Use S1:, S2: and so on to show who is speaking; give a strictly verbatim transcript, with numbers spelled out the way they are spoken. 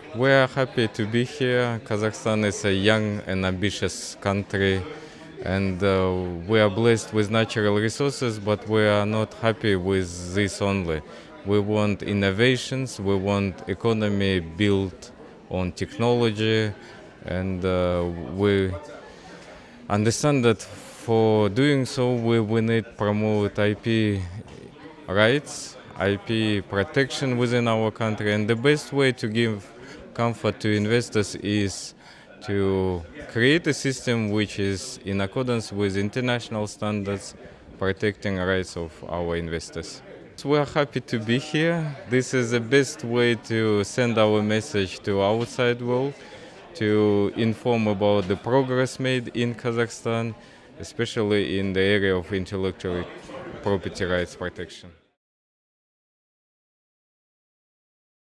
S1: We are happy to be here. Kazakhstan is a young and ambitious country, and uh, we are blessed with natural resources, but we are not happy with this only. We want innovations, we want economy built on technology, and uh, we understand that for doing so we, we need to promote I P rights, I P protection within our country, and the best way to give comfort to investors is to create a system which is in accordance with international standards, protecting the rights of our investors. We are happy to be here. This is the best way to send our message to outside world, to inform about the progress made in Kazakhstan, especially in the area of intellectual property rights protection.